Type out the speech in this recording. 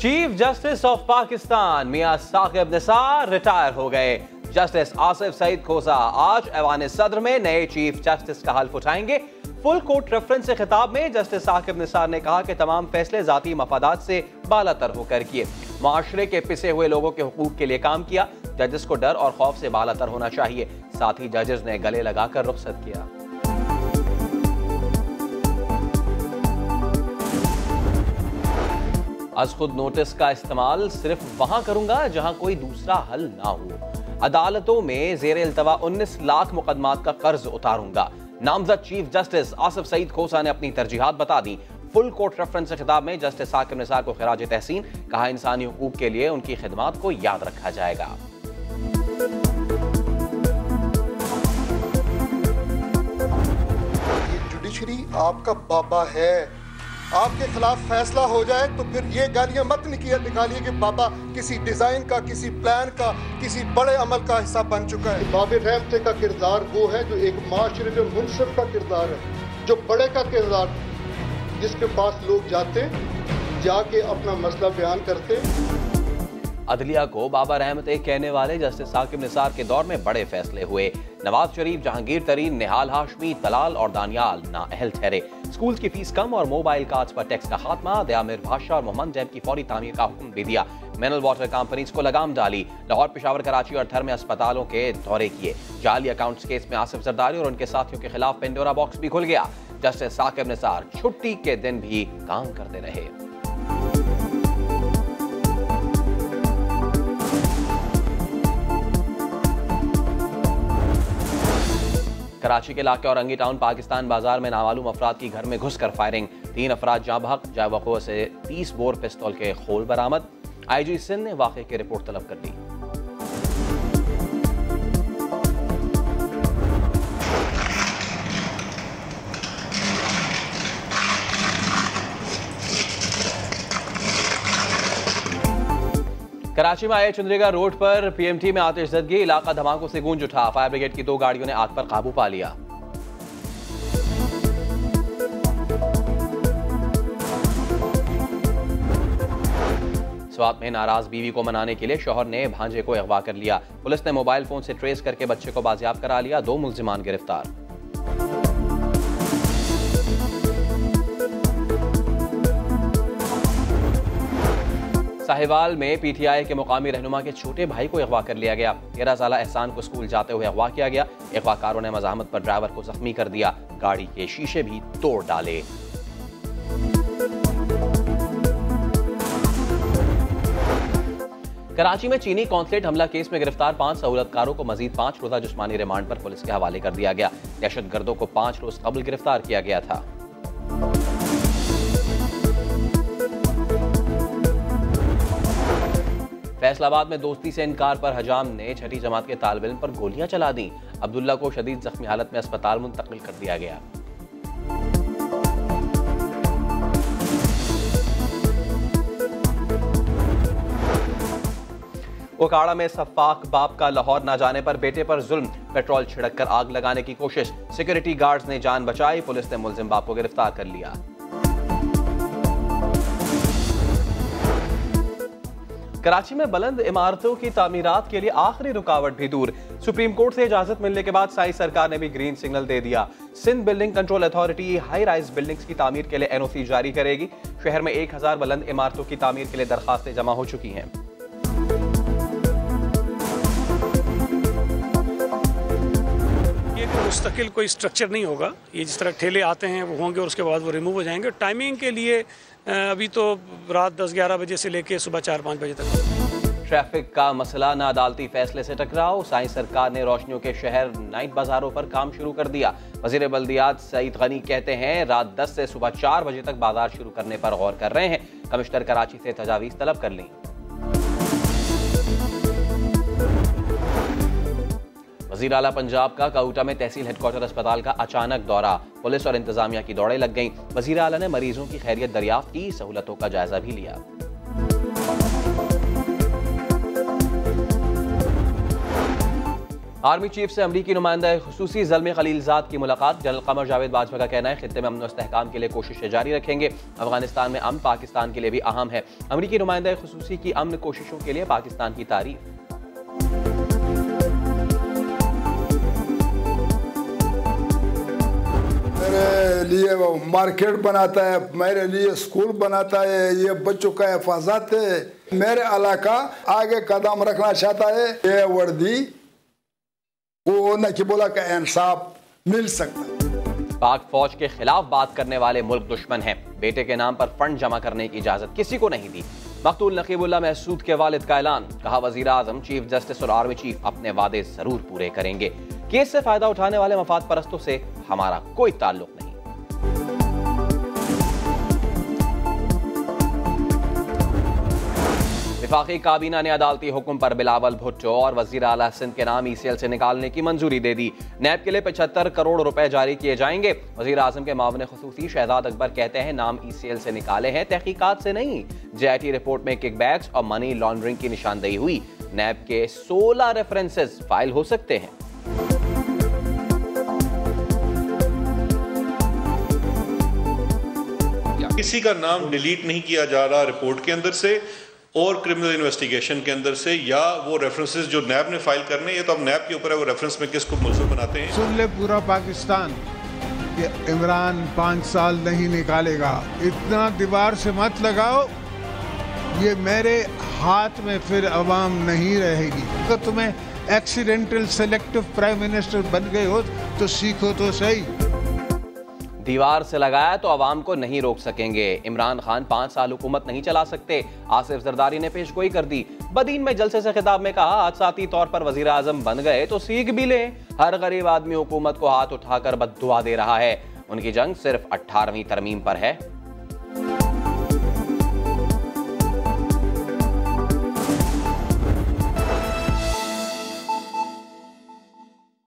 Chief justice of Pakistan Mian Saqib Nisar retire हो गए। Justice Asif Saeed खोसा आज ऐवान सदर में नए चीफ जस्टिस का हल्फ उठाएंगे। फुल कोर्ट रेफरेंस से खिताब में जस्टिस साकिब निसार ने कहा कि तमाम फैसले जाती मफादात से बालातर होकर किए, माशरे के पिसे हुए लोगों के हुकूक के लिए काम किया। जजेस को डर और खौफ से बालातर होना चाहिए। साथ ही जजेस ने गले लगाकर रुखसत किया। आज खुद नोटिस का इस्तेमाल सिर्फ वहां करूंगा जहां कोई दूसरा हल ना हो। अदालतों में जेर इल्तवा 19 लाख मुकदमात का कर्ज उतारूंगा। नामजद चीफ जस्टिस आसिफ सईद खोसा ने अपनी तरजीहात बता दी। फुल कोर्ट रेफरेंस से खिताब में जस्टिस साकिब निसार को खिराज तहसीन, कहा इंसानी हुकूक के लिए उनकी खिदमात को याद रखा जाएगा। जुडिशरी आपका बाबा है, आपके खिलाफ फैसला हो जाए तो फिर ये गालियां मत निकालिए कि बाबा किसी डिजाइन का, किसी प्लान का, किसी बड़े अमल का हिस्सा बन चुका है। बाबे रहमते का किरदार वो है जो एक माशरे में मुनसिफ का किरदार है, जो बड़े का किरदार, जिसके पास लोग जाते जाके अपना मसला बयान करते। अदलिया को बाबा रहमते कहने वाले जस्टिस साकिब निसार के दौर में बड़े फैसले हुए। नवाज शरीफ, जहांगीर तरीन, निहाल हाशमी, तलाल और दानियाल नाअहल ठहरे। स्कूल की फीस कम और मोबाइल कार्ड्स पर टैक्स का खात्मा। दयामिर बादशाह और मोहम्मद डैम की फौरी तामीर का हुक्म भी दिया। मिनरल वाटर कंपनीज को लगाम डाली। लाहौर, पेशावर, कराची और थर में अस्पतालों के दौरे किए। जाली अकाउंट्स केस में आसिफ जरदारी और उनके साथियों के खिलाफ पेंडोरा बॉक्स भी खुल गया। जस्टिस साकिब निसार छुट्टी के दिन भी काम करते रहे। कराची के इलाके औरंगी टाउन पाकिस्तान बाजार में नामालूम अफराद की घर में घुसकर फायरिंग। 3 अफराद जाँ बहक, जाए वक़ूअ से 30 बोर पिस्तौल के खोल बरामद। IG सिंध ने वाक़े की रिपोर्ट तलब कर दी। कराची में आए चंद्रिका रोड पर PMT में आतिशज़दगी, इलाका धमाकों से गूंज उठा। फायर ब्रिगेड की 2 गाड़ियों ने आग पर काबू पा लिया। स्वात में नाराज बीवी को मनाने के लिए शौहर ने भांजे को अगवा कर लिया। पुलिस ने मोबाइल फोन से ट्रेस करके बच्चे को बाजियाब करा लिया। 2 मुल्जिमान गिरफ्तार। साहिवाल में PTI के मुकामी रहनुमा के छोटे भाई को अगवा कर लिया गया। 13 साला एहसान को स्कूल जाते हुए अगवा किया गया। अगवाकारों ने मज़ाहमत पर ड्राइवर को जख्मी कर दिया। गाड़ी के शीशे भी तोड़ डाले। कराची में चीनी कॉन्सुलेट हमला केस में गिरफ्तार 5 सहूलतकारों को मजीद 5 रोजा जिस्मानी रिमांड पर पुलिस के हवाले कर दिया गया। दहशतगर्दों को 5 रोज कबल गिरफ्तार किया गया था। फैसलाबाद में दोस्ती से इनकार पर हजाम ने 6ठी जमात के तालिब इल्म पर गोलियां चला दी। अब्दुल्ला को शदीद जख्मी हालत में अस्पताल मुंतकिल कर दिया गया। ओकाड़ा में सफाक बाप का लाहौर ना जाने पर बेटे पर जुल्म, पेट्रोल छिड़क कर आग लगाने की कोशिश। सिक्योरिटी गार्ड्स ने जान बचाई। पुलिस ने मुलजिम बाप को गिरफ्तार कर लिया। कराची में बुलंद इमारतों की तामीरात के लिए आखिरी रुकावट भी दूर। सुप्रीम कोर्ट से इजाजत मिलने के बाद साई सरकार ने भी ग्रीन सिग्नल दे दिया। Sindh building control authority high rise buildings की तामीर के लिए NOC जारी करेगी। शहर में 1000 बुलंद इमारतों की तामीर के लिए दरखास्तें जमा हो चुकी हैं। मुस्तकिल कोई स्ट्रक्चर नहीं होगा। ये जिस तरह ठेले आते हैं वो होंगे और उसके बाद वो रिमूव हो जाएंगे। टाइमिंग के लिए अभी तो रात 10-11 बजे से लेके सुबह 4-5 बजे तक। ट्रैफिक का मसला ना अदालती फैसले से टकराव। साई सरकार ने रोशनियों के शहर नाइट बाजारों पर काम शुरू कर दिया। वजीर बल्दियात सईद गनी कहते हैं रात 10 से सुबह 4 बजे तक बाजार शुरू करने पर गौर कर रहे हैं। कमिश्नर कराची से तजावीज़ तलब कर ली। वज़ीर आला पंजाब का काऊटा में तहसील हेडक्वार्टर अस्पताल का अचानक दौरा। पुलिस और इंतजामिया की दौड़ें लग गईं। वज़ीर आला ने मरीजों की खैरियत दरियाफ्त की, सहूलतों का जायजा भी लिया। आर्मी चीफ से अमरीकी नुमाइंदा खुसूसी ज़ल्मी खलीलजाद की मुलाकात। जनरल कमर जावेद बाजवा का कहना है खित्ते में अमन और इस्तेहकाम के लिए कोशिशें जारी रखेंगे। अफगानिस्तान में अमन पाकिस्तान के लिए भी अहम है। अमरीकी नुमाइंदा खुसूसी की अमन कोशिशों के लिए पाकिस्तान की तारीफ। मेरे लिए वो मार्केट बनाता है, मेरे लिए स्कूल बनाता है, ये बच्चों का हिफाजत है, मेरे इलाका आगे कदम रखना चाहता है। ये वर्दी वो न कि बोला का इंसाफ मिल सकता है। पाक फौज के खिलाफ बात करने वाले मुल्क दुश्मन हैं। बेटे के नाम पर फंड जमा करने की इजाजत किसी को नहीं दी। मकतूल नकीबुल्लाह महसूद के वालिद का ऐलान। कहा वजीर आजम, चीफ जस्टिस और आर्मी चीफ अपने वादे जरूर पूरे करेंगे। केस से फायदा उठाने वाले मफाद परस्तों से हमारा कोई ताल्लुक नहीं। वफाकी काबीना ने अदालती हुक्म पर बिलावल भुट्टो और वजीर आला सिंध के नाम ECL से निकालने की मंजूरी दे दी। नैब के लिए 75 करोड़ रुपए जारी किए जाएंगे। वजीर आजम के मामले खुसूसी शहजाद अकबर कहते हैं नाम ECL से निकाले हैं, तहकीकात से नहीं। JIT रिपोर्ट में किकबैक्स और मनी लॉन्ड्रिंग की निशानदेही हुई। नैब के 16 रेफरेंसेस फाइल हो सकते हैं। किसी का नाम डिलीट नहीं किया जा रहा रिपोर्ट के अंदर से और क्रिमिनल इन्वेस्टिगेशन के अंदर से, या वो रेफरेंसेस जो नैब ने फाइल करने, ये तो अब नैब के ऊपर है वो रेफरेंस में किसको मुलज़िम बनाते हैं। सुन ले पूरा पाकिस्तान कि इमरान 5 साल नहीं निकालेगा। इतना दीवार से मत लगाओ, ये मेरे हाथ में फिर अवाम नहीं रहेगी। अगर तुम्हें एक्सीडेंटल सेलेक्टिव प्राइम मिनिस्टर बन गए हो तो सीखो तो सही। दीवार से लगाया तो अवाम को नहीं रोक सकेंगे। इमरान खान 5 साल हुकूमत नहीं चला सकते। आसिफ जरदारी ने पेशगोई कर दी। बदीन में जलसे से खिताब में कहा, आज साथी तौर पर वजीर आजम बन गए तो सीख भी लें। हर गरीब आदमी हुकूमत को हाथ उठाकर बद्दुआ दे रहा है। उनकी जंग सिर्फ 18वीं तरमीम पर है।